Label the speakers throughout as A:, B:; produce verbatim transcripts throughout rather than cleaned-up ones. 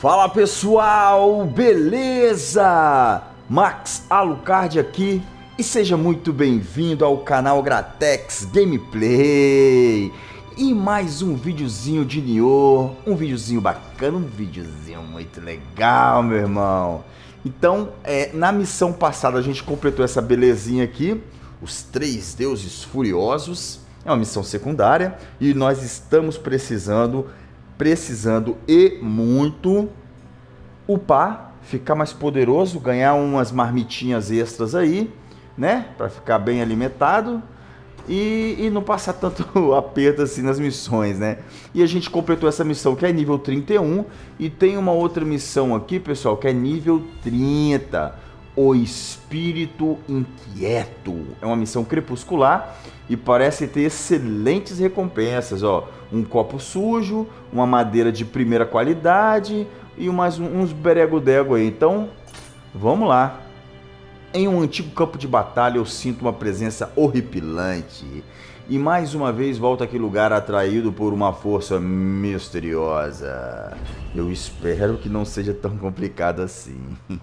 A: Fala pessoal, beleza? Max Alucard aqui e seja muito bem-vindo ao canal Gratex Gameplay. E mais um videozinho de Nioh, um videozinho bacana, um videozinho muito legal, meu irmão. Então, é, na missão passada a gente completou essa belezinha aqui, os três deuses furiosos. É uma missão secundária e nós estamos precisando, precisando e muito upar, ficar mais poderoso, ganhar umas marmitinhas extras aí, né? Para ficar bem alimentado e, e não passar tanto aperto assim nas missões, né? E a gente completou essa missão que é nível trinta e um e tem uma outra missão aqui, pessoal, que é nível trinta. O Espírito Inquieto. É uma missão crepuscular e parece ter excelentes recompensas, ó. Um copo sujo, uma madeira de primeira qualidade e mais uns berego-dego aí. Então, vamos lá. Em um antigo campo de batalha eu sinto uma presença horripilante. E mais uma vez volto àquele lugar atraído por uma força misteriosa. Eu espero que não seja tão complicado assim.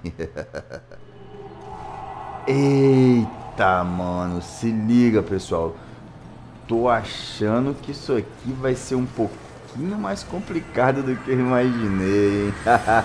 A: Eita, mano, se liga, pessoal. Tô achando que isso aqui vai ser um pouquinho mais complicado do que eu imaginei, hein?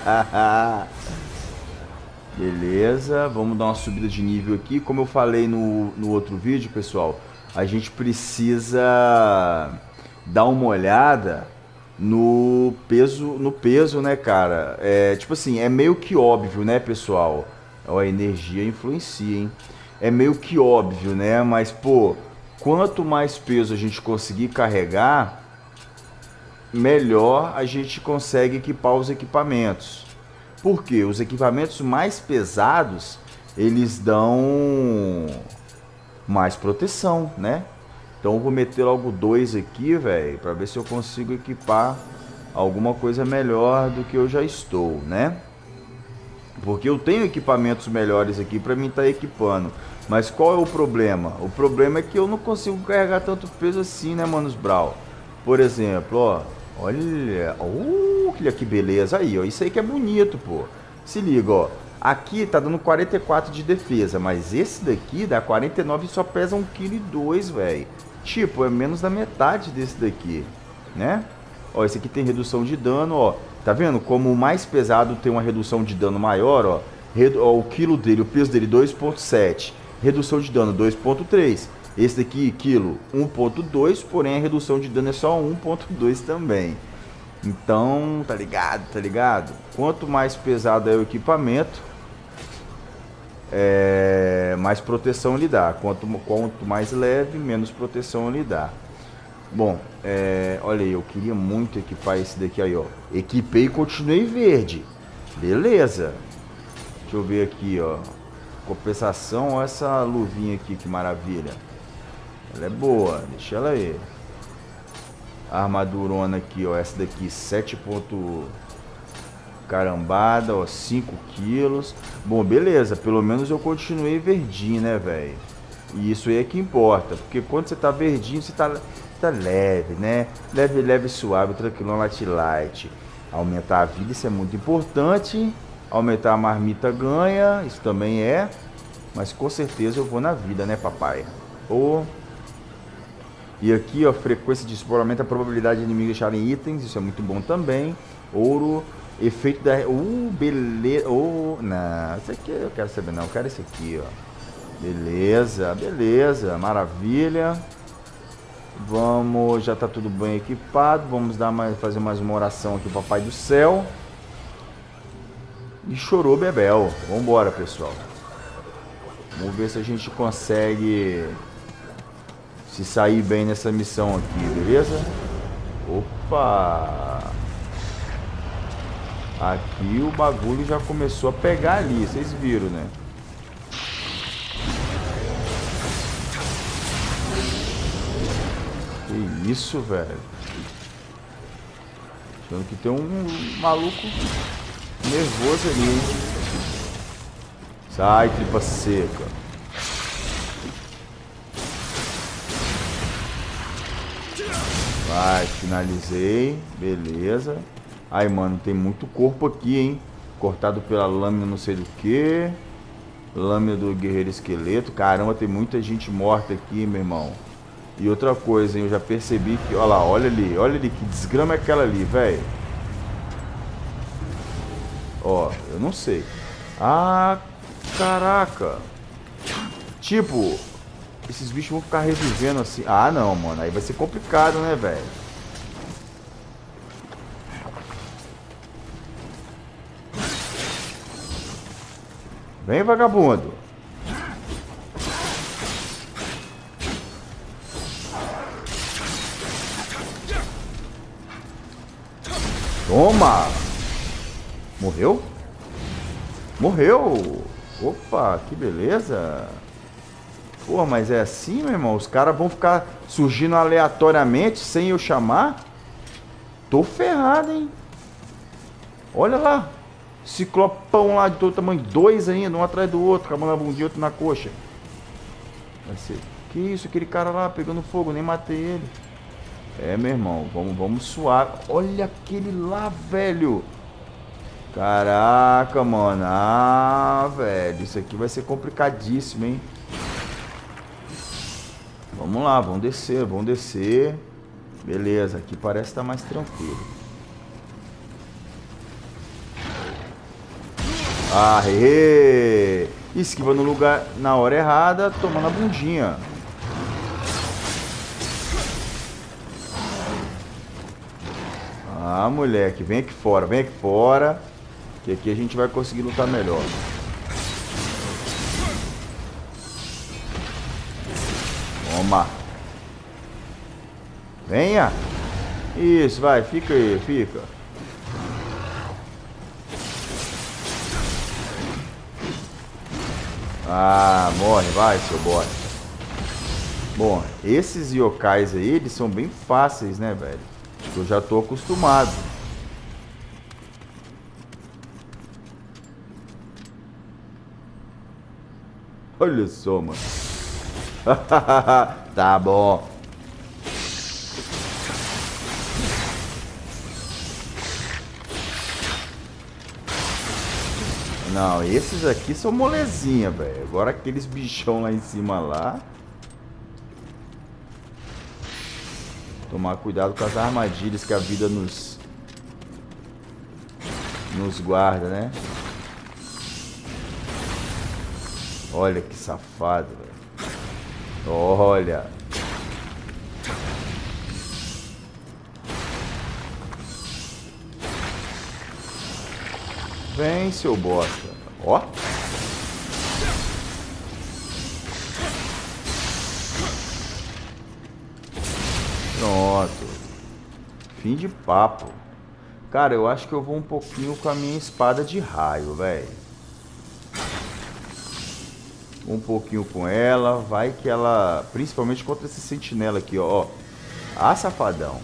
A: Beleza, vamos dar uma subida de nível aqui. Como eu falei no, no outro vídeo, pessoal, a gente precisa dar uma olhada no peso, no peso, né, cara? É, tipo assim, é meio que óbvio, né, pessoal? Ó, a energia influencia, hein? É meio que óbvio, né? Mas, pô, quanto mais peso a gente conseguir carregar, melhor a gente consegue equipar os equipamentos. Por quê? Os equipamentos mais pesados, eles dão mais proteção, né? Então eu vou meter logo dois aqui, velho, pra ver se eu consigo equipar alguma coisa melhor do que eu já estou, né? Porque eu tenho equipamentos melhores aqui para mim estar equipando. Mas qual é o problema? O problema é que eu não consigo carregar tanto peso assim, né, Manos Brau? Por exemplo, ó. Olha. Uh, que beleza. Aí, ó. Isso aí que é bonito, pô. Se liga, ó. Aqui tá dando quarenta e quatro de defesa. Mas esse daqui dá quarenta e nove e só pesa um vírgula dois quilos, velho. Tipo, é menos da metade desse daqui, né? Ó, esse aqui tem redução de dano, ó. Tá vendo? Como o mais pesado tem uma redução de dano maior, ó. Redu ó o quilo dele, o peso dele dois ponto sete. Redução de dano dois ponto três. Esse daqui, quilo, um ponto dois. Porém, a redução de dano é só um ponto dois também. Então, tá ligado? Tá ligado? Quanto mais pesado é o equipamento, é... mais proteção ele dá. Quanto, quanto mais leve, menos proteção ele dá. Bom, é, olha aí, eu queria muito equipar esse daqui aí, ó. Equipei e continuei verde. Beleza. Deixa eu ver aqui, ó. Compensação, ó, essa luvinha aqui, que maravilha. Ela é boa, deixa ela aí. A armadurona aqui, ó, essa daqui, sete ponto carambada, ó, cinco quilos. Bom, beleza, pelo menos eu continuei verdinho, né, velho? E isso aí é que importa, porque quando você tá verdinho, você tá... tá leve, né? Leve, leve, suave, tranquilo, light, light. Aumentar a vida, isso é muito importante. Aumentar a marmita ganha, isso também é. Mas com certeza eu vou na vida, né, papai? Oh. E aqui, ó, frequência de explorar, aumenta a probabilidade de inimigos deixarem itens, isso é muito bom também. Ouro, efeito da... Uh, beleza. Oh, não, isso aqui eu quero saber não, eu quero esse aqui, ó. Beleza, beleza, maravilha. Vamos, já tá tudo bem equipado. Vamos dar mais, fazer mais uma oração aqui, Papai do Céu. E chorou Bebel. Vambora, pessoal. Vamos ver se a gente consegue se sair bem nessa missão aqui, beleza? Opa! Aqui o bagulho já começou a pegar ali, vocês viram, né? Que isso, velho? Achando que tem um maluco nervoso ali, hein? Sai, tripa seca. Vai, finalizei. Beleza. Ai, mano, tem muito corpo aqui, hein? Cortado pela lâmina não sei do que. Lâmina do guerreiro esqueleto. Caramba, tem muita gente morta aqui, meu irmão. E outra coisa, hein? Eu já percebi que... Olha lá, olha ali. Olha ali, que desgrama é aquela ali, velho. Ó, eu não sei. Ah, caraca. Tipo, esses bichos vão ficar revivendo assim. Ah, não, mano. Aí vai ser complicado, né, velho? Vem, vagabundo. Toma. Morreu? Morreu. Opa, que beleza. Pô, mas é assim, meu irmão? Os caras vão ficar surgindo aleatoriamente sem eu chamar? Tô ferrado, hein? Olha lá. Ciclopão lá de todo tamanho. Dois ainda, um atrás do outro. Com a mão na bundinha, outro na coxa. Vai ser... Que isso? Aquele cara lá pegando fogo. Nem matei ele. É, meu irmão. Vamos, vamos suar. Olha aquele lá, velho. Caraca, mano. Ah, velho. Isso aqui vai ser complicadíssimo, hein? Vamos lá, vamos descer, vamos descer. Beleza, aqui parece estar mais tranquilo. Aê! Esquiva no lugar, na hora errada, tomando a bundinha. Ah, moleque, vem aqui fora, vem aqui fora. Que aqui a gente vai conseguir lutar melhor. Toma. Venha. Isso, vai, fica aí, fica. Ah, morre, vai, seu bosta. Bom, esses yokais aí, eles são bem fáceis, né, velho? Eu já tô acostumado. Olha só, mano. Tá bom. Não, esses aqui são molezinha, velho. Agora aqueles bichão lá em cima lá. Tomar cuidado com as armadilhas que a vida nos nos guarda, né? Olha que safado, velho. Olha. Vem, seu bosta. Ó. Pronto. Fim de papo. Cara, eu acho que eu vou um pouquinho com a minha espada de raio, velho. Um pouquinho com ela. Vai que ela... Principalmente contra esse sentinela aqui, ó. Ah, safadão.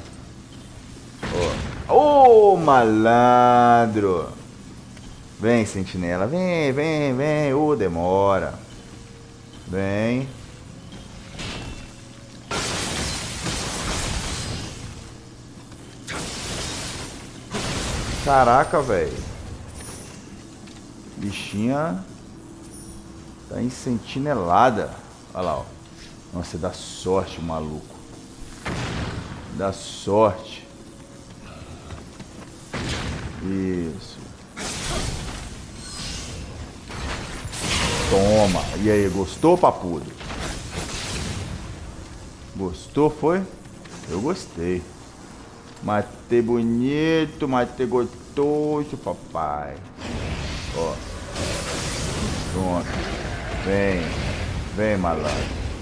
A: Ó. Ô, malandro. Vem, sentinela. Vem, vem, vem. Ô, demora. Vem. Caraca, velho. Bichinha tá em sentinelada. Olha lá, ó. Nossa, dá sorte, maluco. Dá sorte. Isso. Toma. E aí, gostou, papudo? Gostou, foi? Eu gostei. Matei bonito, matei gostoso, papai. Ó. Pronto. Vem. Vem, malandro.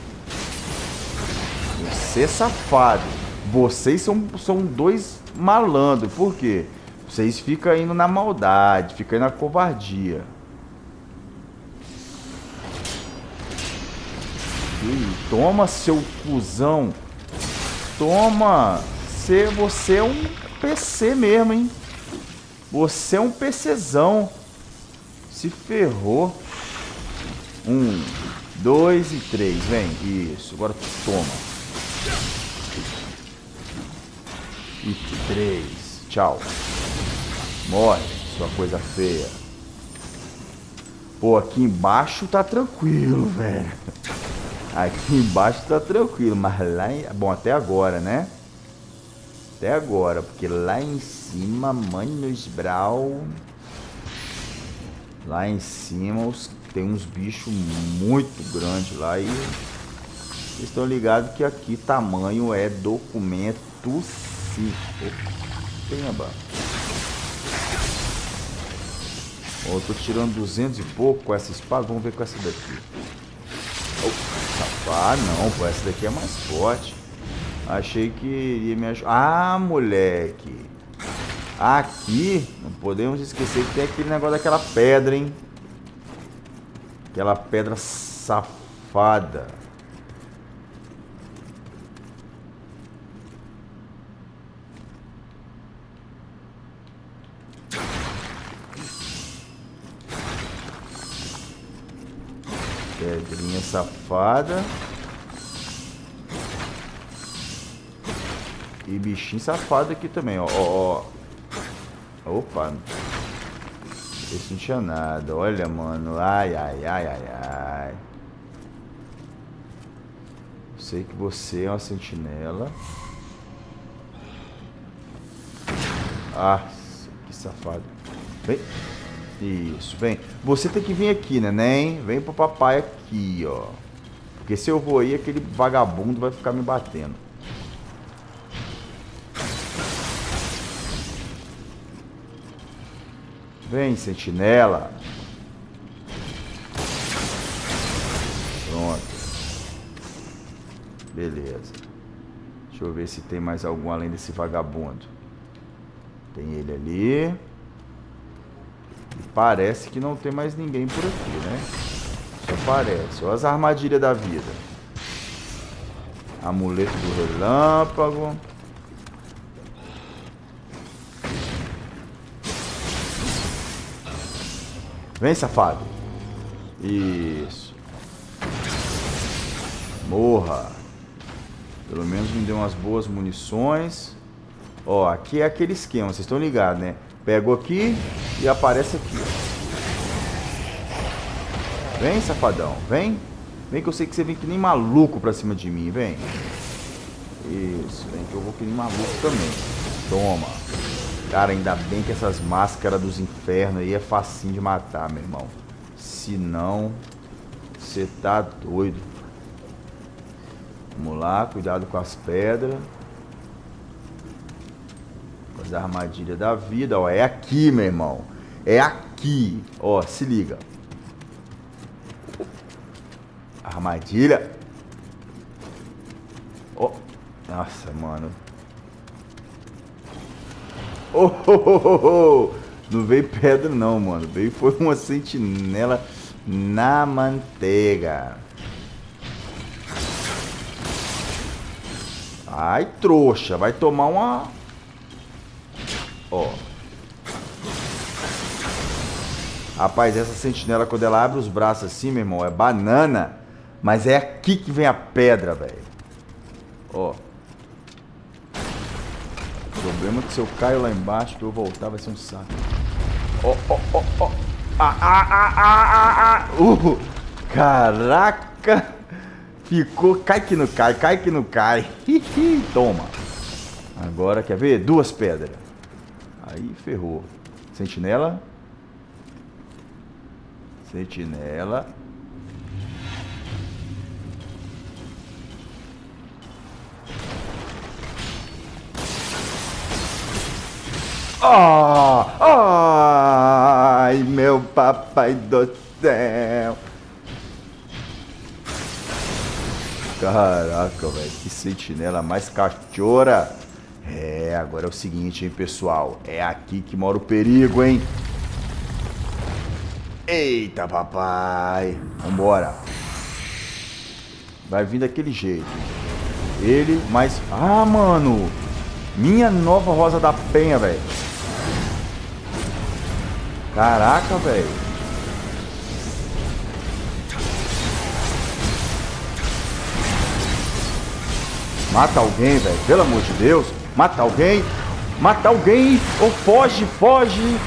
A: Você é safado. Vocês são, são dois malandros. Por quê? Vocês ficam indo na maldade, ficam indo na covardia. Ih, toma, seu cuzão. Toma. Você, você é um P C mesmo, hein? Você é um PCzão. Se ferrou. Um, dois e três. Vem. Isso. Agora toma. E três. Tchau. Morre, sua coisa feia. Pô, aqui embaixo tá tranquilo, velho. Aqui embaixo tá tranquilo, mas lá em... Bom, até agora, né? Até agora, porque lá em cima, Manos Brau... Lá em cima os... tem uns bichos muito grandes lá e... Vocês estão ligados que aqui tamanho é documento sim. Opa, ó, eu tô tirando duzentos e pouco com essa espada. Vamos ver com essa daqui. Oh, ah, não, pô, essa daqui é mais forte. Achei que iria me ajudar. Ah, moleque. Aqui, não podemos esquecer que tem aquele negócio daquela pedra, hein? Aquela pedra safada. Pedrinha safada. E bichinho safado aqui também, ó, ó, ó. Opa. Esse não tinha nada. Olha, mano. Ai, ai, ai, ai, ai. Sei que você é uma sentinela. Ah, que safado. Vem. Isso, vem. Você tem que vir aqui, neném. Vem pro papai aqui, ó. Porque se eu vou aí, aquele vagabundo vai ficar me batendo. Vem, sentinela. Pronto. Beleza. Deixa eu ver se tem mais algum além desse vagabundo. Tem ele ali. E parece que não tem mais ninguém por aqui, né? Só parece. Olha as armadilhas da vida. Amuleto do relâmpago. Vem, safado. Isso. Morra. Pelo menos me deu umas boas munições. Ó, aqui é aquele esquema, vocês estão ligados, né? Pego aqui e aparece aqui. Vem, safadão, vem. Vem que eu sei que você vem que nem maluco pra cima de mim, vem. Isso, vem que eu vou que nem maluco também. Toma. Cara, ainda bem que essas máscaras dos infernos aí é facinho de matar, meu irmão. Se não, você tá doido. Vamos lá, cuidado com as pedras. Com as armadilhas da vida, ó. É aqui, meu irmão. É aqui. Ó, se liga. Armadilha. Ó. Nossa, mano. Oh, oh, oh, oh. Não veio pedra não, mano. Veio foi uma sentinela na manteiga. Ai, trouxa. Vai tomar uma... Ó. Rapaz, essa sentinela, quando ela abre os braços assim, meu irmão, é banana. Mas é aqui que vem a pedra, velho. Ó. O problema é que se eu caio lá embaixo, que eu voltar, vai ser um saco. Ó, ó, ó, ó. Ah, ah, ah, ah, ah, ah. Uh, caraca. Ficou, cai que não cai, cai que não cai. Toma. Agora, quer ver? Duas pedras. Aí ferrou. Sentinela. Sentinela. Oh, ai, meu papai do céu. Caraca, velho, que sentinela mais cachorra. É, agora é o seguinte, hein, pessoal. É aqui que mora o perigo, hein. Eita, papai. Vambora. Vai vir daquele jeito. Ele, mas... Ah, mano. Minha nova Rosa da Penha, velho. Caraca, velho. Mata alguém, velho. Pelo amor de Deus. Mata alguém. matar alguém. Ou foge, foge.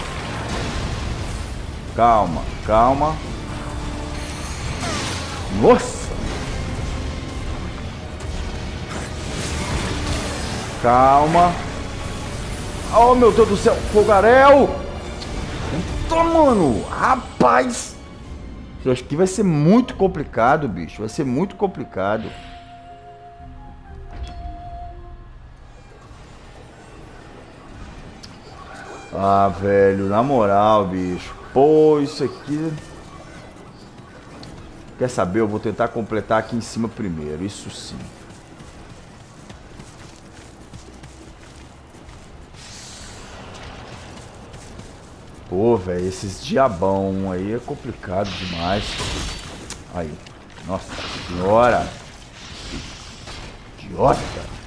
A: Calma, calma. Nossa. Calma. Oh, meu Deus do céu. Fogaréu. Eita, mano. Rapaz. Isso aqui vai ser muito complicado, bicho. Vai ser muito complicado. Ah, velho. Na moral, bicho. Pô, isso aqui... Quer saber? Eu vou tentar completar aqui em cima primeiro. Isso sim. Pô, velho, esses diabão aí é complicado demais. Aí. Nossa senhora. Idiota.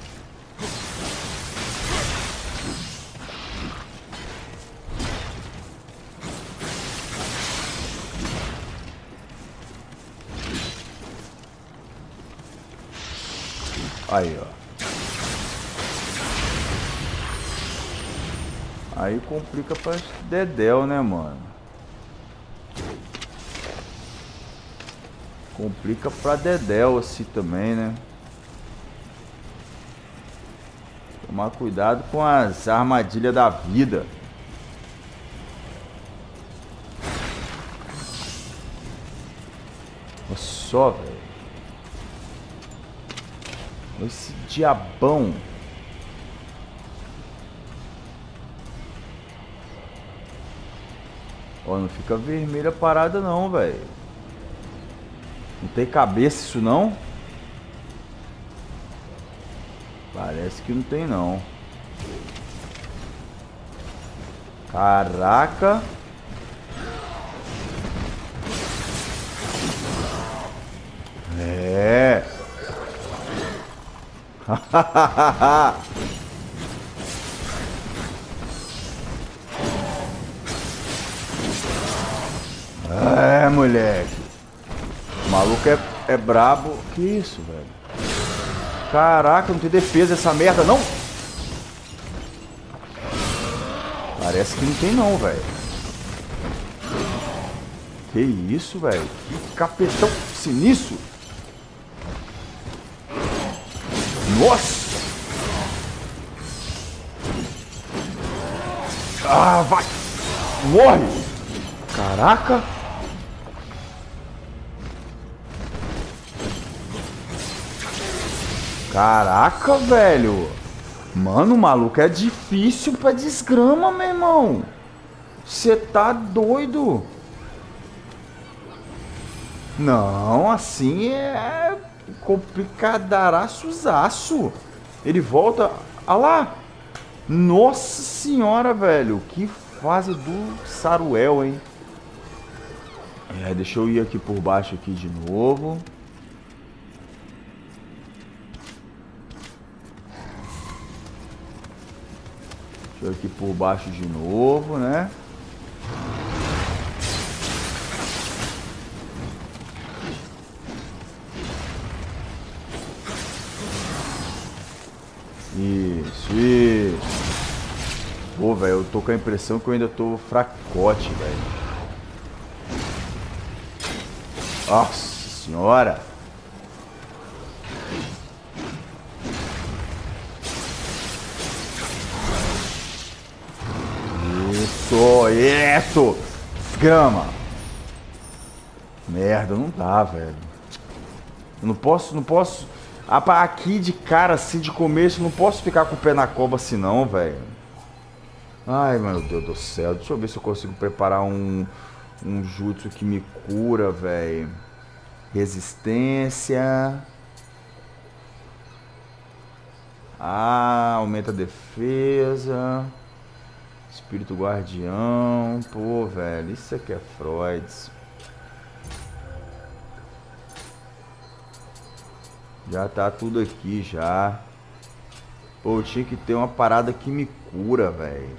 A: Aí, ó. Aí complica pra dedéu, né, mano? Complica pra dedéu assim também, né? Tomar cuidado com as armadilhas da vida. Olha só, velho. Esse diabão. Ó, não fica vermelha a parada não, velho. Não tem cabeça isso não? Parece que não tem não. Caraca. É. É, moleque. O maluco é, é brabo. Que isso, velho? Caraca, não tem defesa essa merda, não? Parece que não tem não, velho. Que isso, velho? Que capetão sinistro. Nossa! Ah, vai! Morre! Caraca! Caraca, velho! Mano, o maluco é difícil pra desgrama, meu irmão! Você tá doido? Não, assim é complicadaraço. Ele volta... Ah lá! Nossa senhora, velho! Que fase do Saruel, hein? É, deixa eu ir aqui por baixo aqui de novo. Deixa eu ir aqui por baixo de novo, né? Isso, isso. Pô, velho, eu tô com a impressão que eu ainda tô fracote, velho. Nossa senhora. Isso, isso. Desgrama. Merda, não dá, velho. Eu não posso, não posso... Aqui de cara, assim, de começo, não posso ficar com o pé na cova assim não, velho. Ai, meu Deus do céu. Deixa eu ver se eu consigo preparar um, um jutsu que me cura, velho. Resistência. Ah, aumenta a defesa. Espírito guardião. Pô, velho, isso aqui é Freud. Já tá tudo aqui já. Pô, eu tinha que ter uma parada que me cura, velho.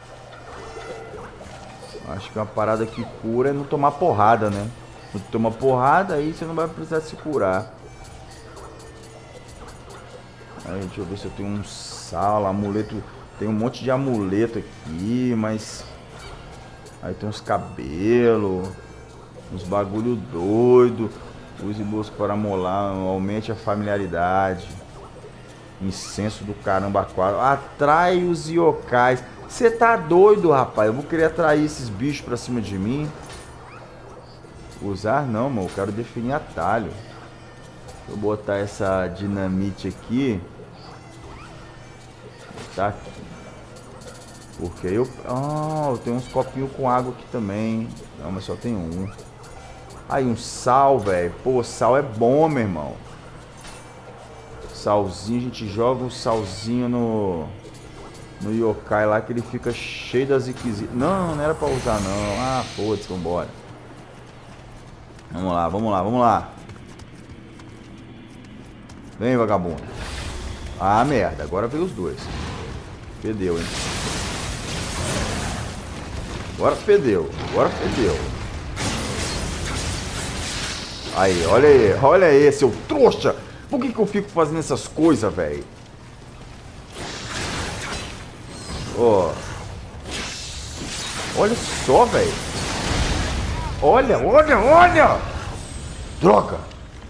A: Acho que uma parada que cura é não tomar porrada, né? Não toma porrada, aí você não vai precisar se curar. Aí, deixa eu ver se eu tenho um sal, amuleto Tem um monte de amuleto aqui, mas... Aí tem uns cabelos, uns bagulho doido. Use busca para molar, aumente a familiaridade. Incenso do caramba quatro. Atrai os yokais. Você tá doido, rapaz? Eu vou querer atrair esses bichos pra cima de mim. Usar não, mano. Eu quero definir atalho. Vou botar essa dinamite aqui. Tá aqui. Porque eu... Ah, eu tenho uns copinhos com água aqui também. Não, mas só tem um. Aí, um sal, velho. Pô, sal é bom, meu irmão. Salzinho, a gente joga o salzinho no... No yokai lá, que ele fica cheio das inquisições. Não, não era pra usar, não. Ah, foda-se, vambora. Vamos lá, vamos lá, vamos lá. Vem, vagabundo. Ah, merda. Agora veio os dois. Fedeu, hein. Agora fedeu. Agora fedeu. Aí, olha aí. Olha aí, seu trouxa. Por que que eu fico fazendo essas coisas, velho? Ó. Olha só, velho. Olha, olha, olha. Droga.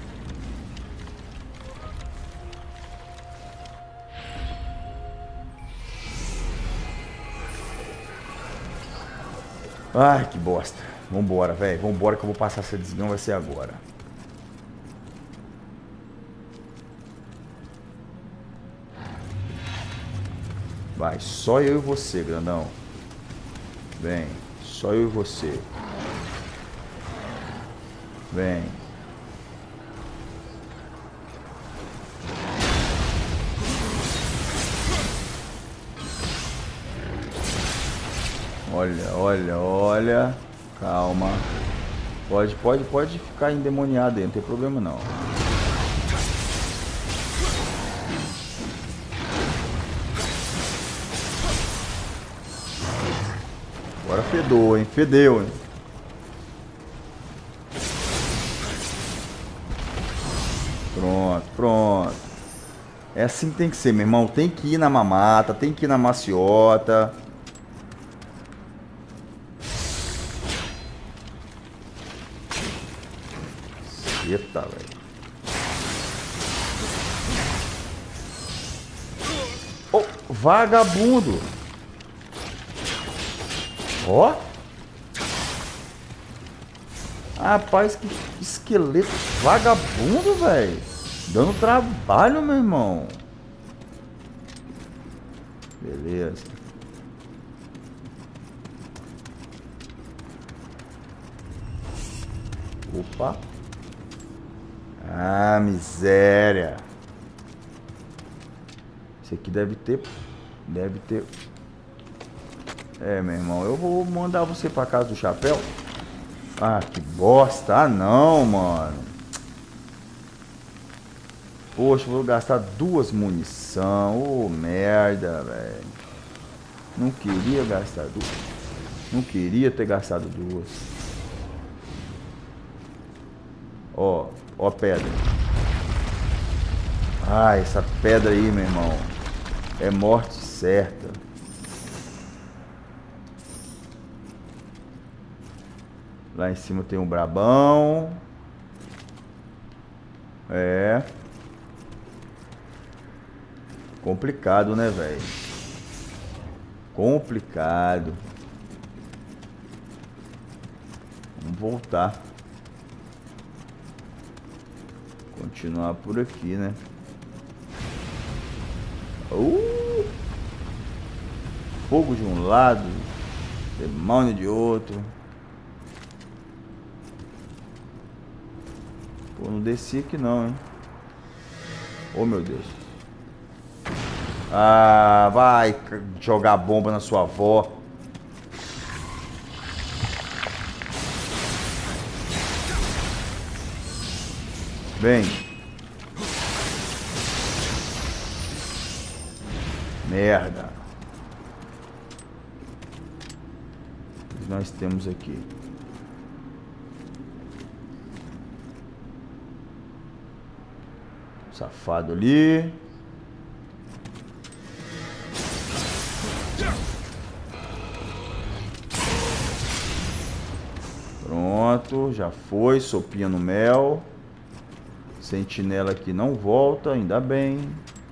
A: Ai, que bosta. Vambora, velho. Vambora que eu vou passar essa desgrama, vai ser agora. Vai, só eu e você, grandão. Vem, só eu e você. Vem. Olha, olha, olha. Calma. Pode, pode, pode ficar endemoniado aí, não tem problema não. Agora fedou, hein? Fedeu, hein? Pronto, pronto. É assim que tem que ser, meu irmão. Tem que ir na mamata, tem que ir na maciota. Eita, velho. Oh, vagabundo. Ó. Rapaz, que esqueleto vagabundo, velho. Dando trabalho, meu irmão. Beleza. Opa. Ah, miséria. Esse aqui deve ter... Deve ter... É, meu irmão, eu vou mandar você pra casa do chapéu. Ah, que bosta. Ah, não, mano. Poxa, vou gastar duas munição. Ô, oh, merda, velho. Não queria gastar duas. Não queria ter gastado duas. Ó, ó a pedra. Ah, essa pedra aí, meu irmão. É morte certa. Lá em cima tem um brabão. É. Complicado, né, velho? Complicado. Vamos voltar. Continuar por aqui, né? Uh! Fogo de um lado, demônio de outro. Pô, não desci aqui não, hein? Oh, meu Deus. Ah, vai jogar bomba na sua avó. Vem. Merda. O que nós temos aqui? Safado ali. Pronto, já foi. Sopinha no mel. Sentinela aqui não volta, ainda bem.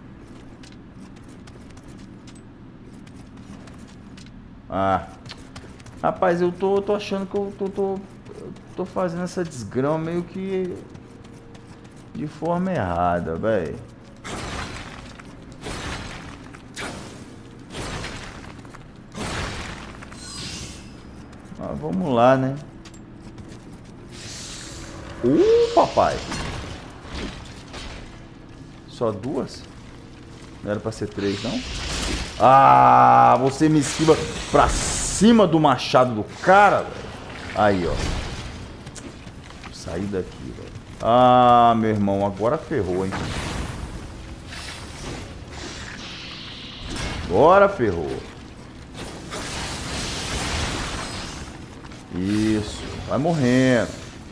A: Ah, rapaz, eu tô, tô achando que eu tô, tô, eu tô fazendo essa desgrama meio que de forma errada, velho. Mas vamos lá, né? Uh, papai. Só duas? Não era pra ser três, não? Ah, você me esquiva pra cima do machado do cara, velho. Aí, ó. Sair daqui, velho. Ah, meu irmão, agora ferrou, hein? Agora ferrou. Isso. Vai morrendo.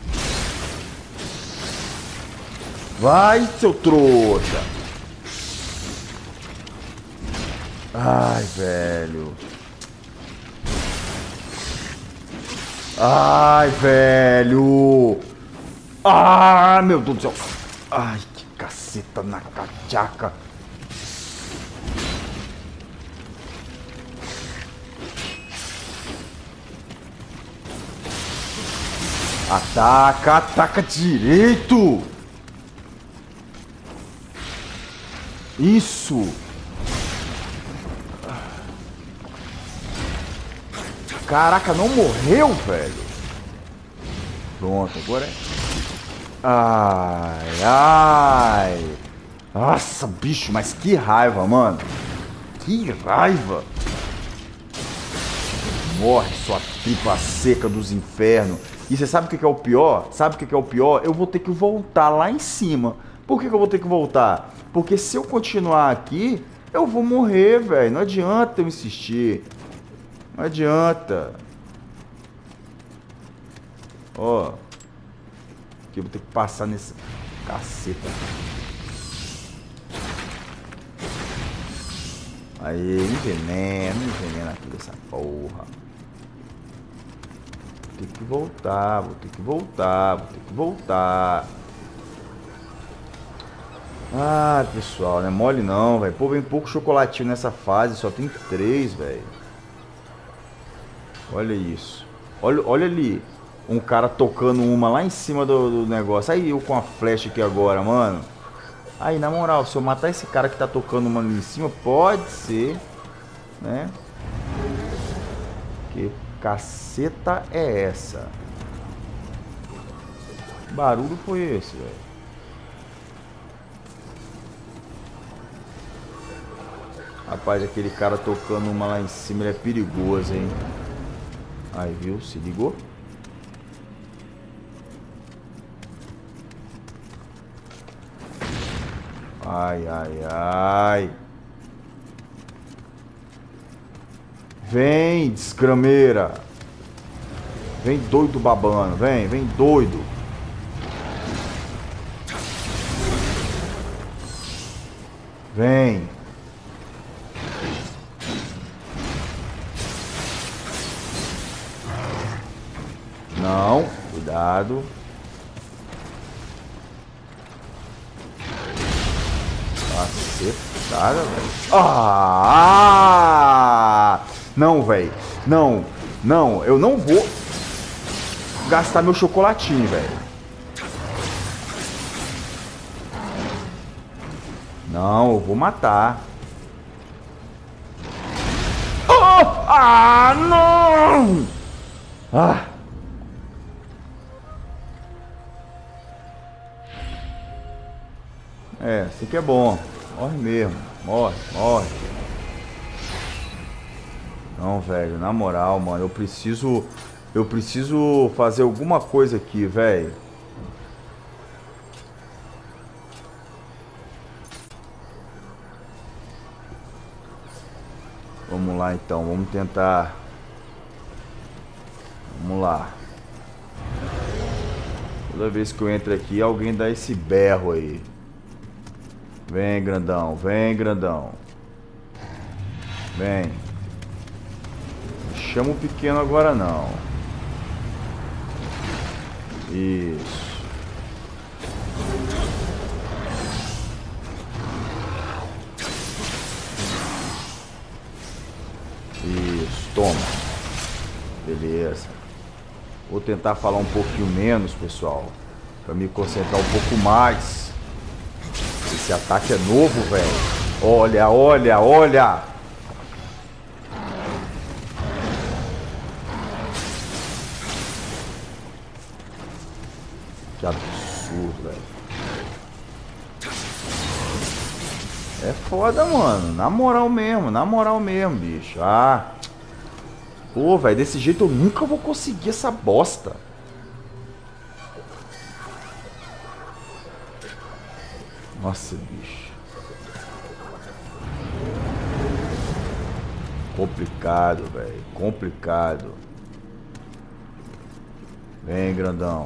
A: Vai, seu trouxa. Ai, velho. Ai, velho. Ah, meu Deus do céu. Ai, que caceta na cachaca. Ataca, ataca direito. Isso. Caraca, não morreu, velho. Pronto, agora é... Ai, ai. Nossa, bicho, mas que raiva, mano. Que raiva. Morre, sua tripa seca dos infernos. E você sabe o que é o pior? Sabe o que é o pior? Eu vou ter que voltar lá em cima. Por que que eu vou ter que voltar? Porque se eu continuar aqui, eu vou morrer, velho. Não adianta eu insistir. Não adianta. Ó. Aqui eu vou ter que passar nesse... Caceta. Aí, envenena, envenena aqui dessa porra. Vou ter que voltar, vou ter que voltar, vou ter que voltar. Ah, pessoal, não é mole não, velho. Pô, vem pouco chocolatinho nessa fase, só tem três, velho. Olha isso. Olha, olha ali. Um cara tocando uma lá em cima do, do negócio. Aí eu com a flecha aqui agora, mano. Aí, na moral, se eu matar esse cara que tá tocando uma ali em cima, pode ser, né? Que caceta é essa? Que barulho foi esse, velho? Rapaz, aquele cara tocando uma lá em cima, ele é perigoso, hein? Aí, viu? Se ligou? Ai, ai, ai. Vem, desgrameira. Vem doido babando. Vem, vem doido. Vem. Não, cuidado. Cacetada, velho. Ah! Não, velho. Não, não. Eu não vou gastar meu chocolatinho, velho. Não, eu vou matar. Oh! Ah, não! Ah! É, assim que é bom. Morre mesmo. Morre, morre. Não, velho, na moral, mano, eu preciso... Eu preciso fazer alguma coisa aqui, velho. Vamos lá, então. Vamos tentar... Vamos lá. Toda vez que eu entro aqui, alguém dá esse berro aí. Vem, grandão. Vem, grandão. Vem. Não chama o pequeno agora, não. Isso. Isso, toma. Beleza. Vou tentar falar um pouquinho menos, pessoal, pra me concentrar um pouco mais. Esse ataque é novo, velho. Olha, olha, olha. Que absurdo, velho. É foda, mano. Na moral mesmo, na moral mesmo, bicho. Ah. Pô, velho, desse jeito eu nunca vou conseguir essa bosta. Nossa, bicho. Complicado, velho. Complicado. Vem, grandão.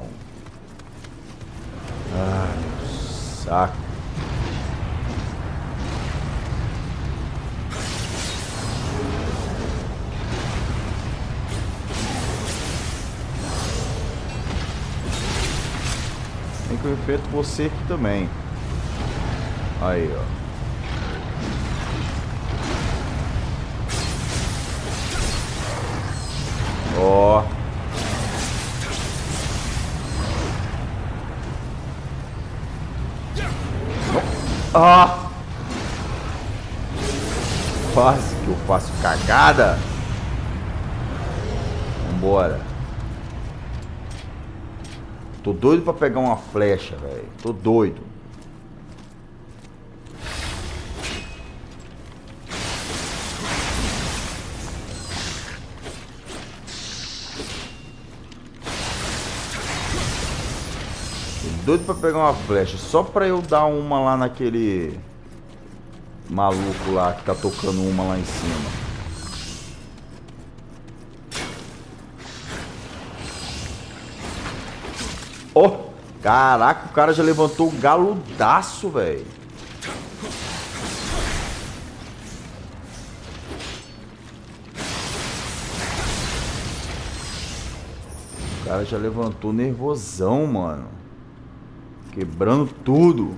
A: Ai, saco. Tem que eu enfrento você aqui também. Aí, ó. Ó. Ah! Quase que eu faço cagada. Vambora. Tô doido pra pegar uma flecha, velho. Tô doido. Doido pra pegar uma flecha, só pra eu dar uma lá naquele maluco lá que tá tocando uma lá em cima. Oh, caraca, o cara já levantou o galudaço, velho. O cara já levantou nervosão, mano. Quebrando tudo.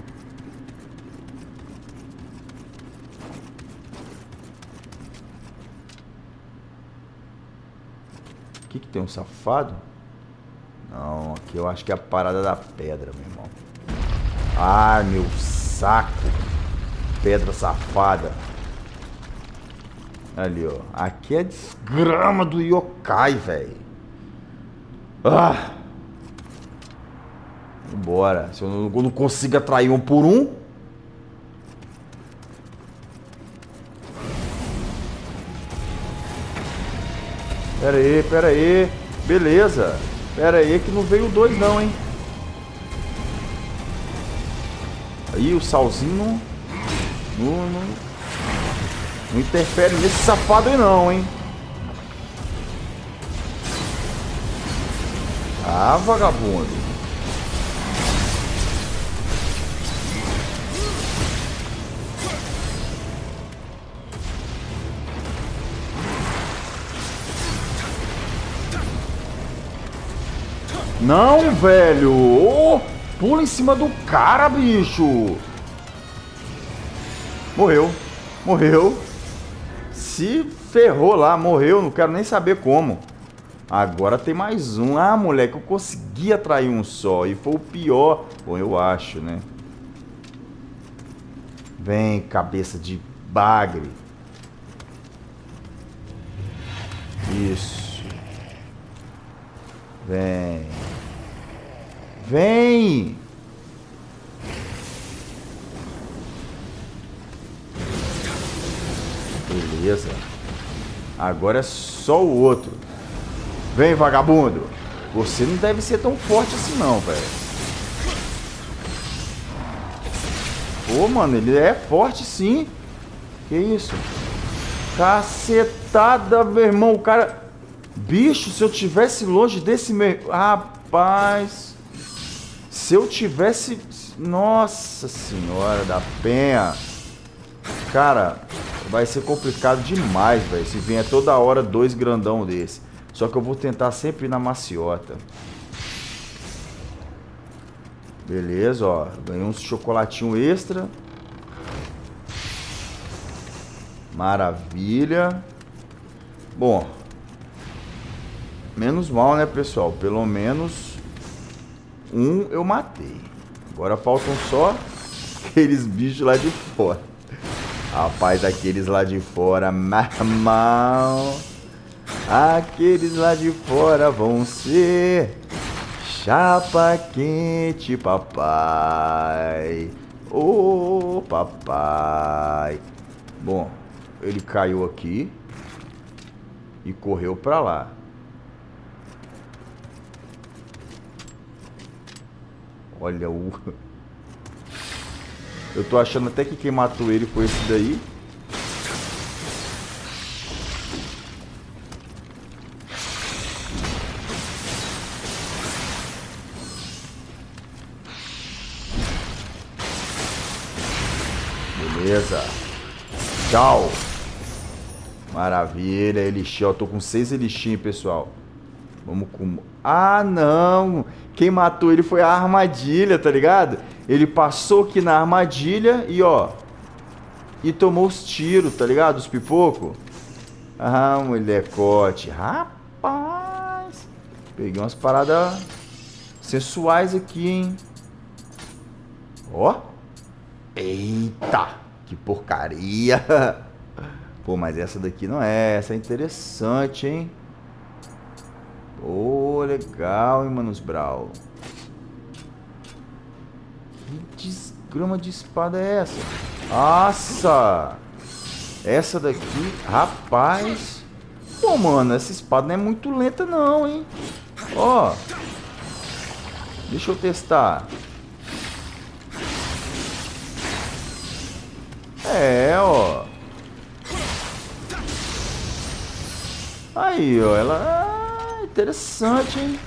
A: Aqui que tem um safado? Não, aqui eu acho que é a parada da pedra, meu irmão. Ai, meu saco. Pedra safada. Ali, ó. Aqui é desgrama do yokai, velho. Ah! Vambora. Se eu não, eu não consigo atrair um por um. Pera aí, pera aí. Beleza. Pera aí que não veio dois não, hein. Aí o salzinho não, não, não, não interfere nesse safado aí não, hein. Ah, vagabundo. Não, velho! Oh, pula em cima do cara, bicho! Morreu. Morreu. Se ferrou lá, morreu. Não quero nem saber como. Agora tem mais um. Ah, moleque, eu consegui atrair um só. E foi o pior. Bom, eu acho, né? Vem, cabeça de bagre. Isso. Vem. Vem! Beleza. Agora é só o outro. Vem, vagabundo. Você não deve ser tão forte assim não, velho. Pô, mano, ele é forte sim. Que isso? Cacetada, meu irmão. O cara... Bicho, se eu tivesse longe desse... Me... Rapaz... Se eu tivesse... Nossa senhora da penha. Cara, vai ser complicado demais, velho. Se vier toda hora dois grandão desse. Só que eu vou tentar sempre ir na maciota. Beleza, ó. Ganhei uns chocolatinho extra. Maravilha. Bom. Menos mal, né, pessoal? Pelo menos um eu matei. Agora faltam só aqueles bichos lá de fora. Rapaz, aqueles lá de fora, mal. Aqueles lá de fora vão ser chapa quente, papai. Ô, oh, papai. Bom, ele caiu aqui e correu pra lá. Olha o... Eu tô achando até que quem matou ele foi esse daí. Beleza. Tchau. Maravilha, elixir. Eu tô com seis elixir, pessoal. Vamos com... Ah, não. Quem matou ele foi a armadilha, tá ligado? Ele passou aqui na armadilha e, ó... E tomou os tiros, tá ligado? Os pipocos. Ah, molecote. Rapaz. Peguei umas paradas sensuais aqui, hein? Ó. Eita. Que porcaria. Pô, mas essa daqui não é. Essa é interessante, hein? Pô, legal, hein, Manos Brau. Que desgrama de espada é essa? Nossa! Essa daqui, rapaz. Pô, mano, essa espada não é muito lenta não, hein? Ó. Deixa eu testar. É, ó. Aí, ó, ela... Ah, interessante, hein?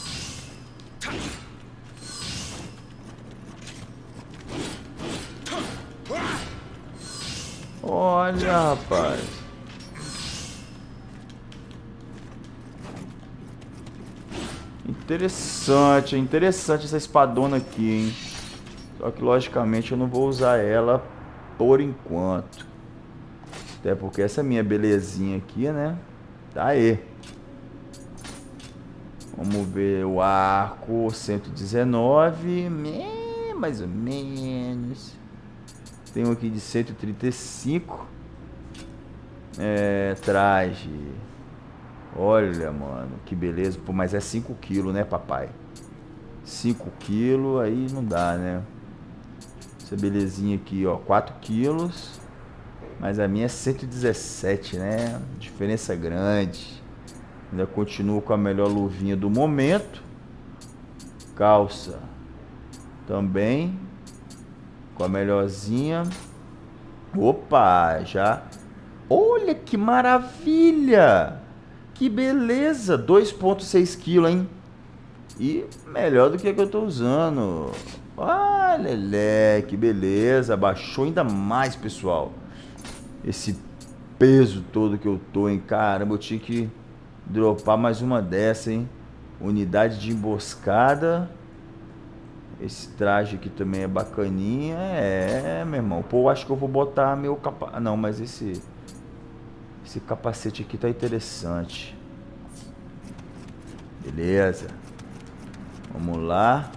A: Olha, rapaz. Interessante, interessante essa espadona aqui, hein? Só que, logicamente, eu não vou usar ela por enquanto. Até porque essa minha belezinha aqui, né? Tá aí. Vamos ver o arco cento e dezenove. É, mais ou menos. Tem um aqui de cento e trinta e cinco. É, traje. Olha, mano, que beleza. Pô, mas é cinco quilos, né, papai? cinco quilos, aí não dá, né? Essa belezinha aqui, ó, quatro quilos. Mas a minha é cento e dezessete, né? Diferença grande. Ainda continuo com a melhor luvinha do momento. Calça também com a melhorzinha. Opa, já. Olha que maravilha. Que beleza. dois vírgula seis quilos, hein? E melhor do que a que eu tô usando. Olha, lé, que beleza. Baixou ainda mais, pessoal. Esse peso todo que eu tô, hein? Caramba, eu tinha que dropar mais uma dessa, hein? Unidade de emboscada. Esse traje aqui também é bacaninha. É, meu irmão. Pô, acho que eu vou botar meu capacete. Não, mas esse... Esse capacete aqui tá interessante. Beleza. Vamos lá.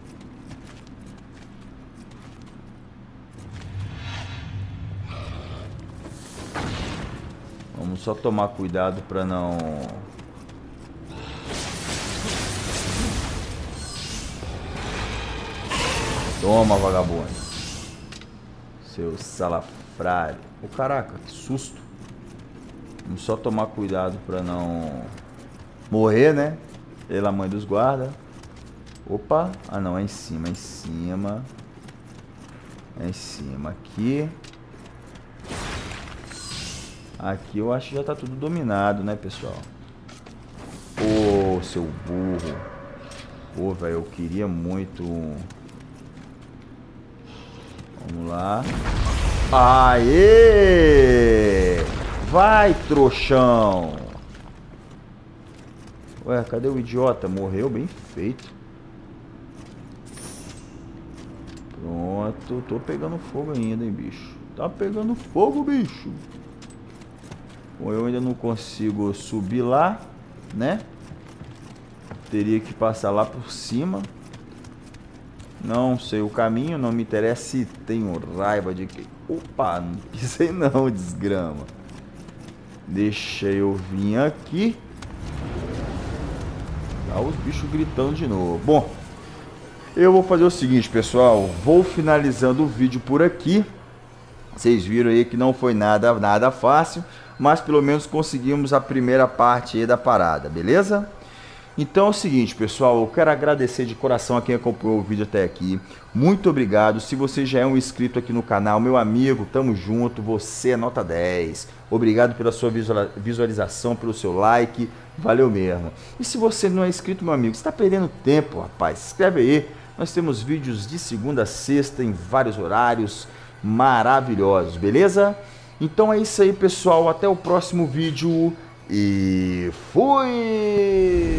A: Vamos só tomar cuidado pra não... Toma, vagabundo. Seu salafrário. Ô, caraca, que susto. Vamos só tomar cuidado pra não morrer, né? Pela mãe dos guardas. Opa. Ah, não. É em cima. É em cima. É em cima. Aqui. Aqui eu acho que já tá tudo dominado, né, pessoal? Ô, seu burro. Pô, velho, eu queria muito... Vamos lá. Aê! Vai, trouxão! Ué, cadê o idiota? Morreu? Bem feito. tô, tô pegando fogo ainda, hein, bicho. Tá pegando fogo, bicho. Bom, eu ainda não consigo subir lá, né? Teria que passar lá por cima. Não sei o caminho, não me interessa e tenho raiva de que... Opa, não pisei não, desgrama. Deixa eu vir aqui. Tá os bichos gritando de novo. Bom, eu vou fazer o seguinte, pessoal. Vou finalizando o vídeo por aqui. Vocês viram aí que não foi nada, nada fácil, mas pelo menos conseguimos a primeira parte aí da parada, beleza? Então é o seguinte, pessoal, eu quero agradecer de coração a quem acompanhou o vídeo até aqui. Muito obrigado. Se você já é um inscrito aqui no canal, meu amigo, tamo junto, você é nota dez. Obrigado pela sua visualização, pelo seu like, valeu mesmo. E se você não é inscrito, meu amigo, você está perdendo tempo, rapaz, se inscreve aí. Nós temos vídeos de segunda a sexta em vários horários maravilhosos, beleza? Então é isso aí, pessoal, até o próximo vídeo e fui!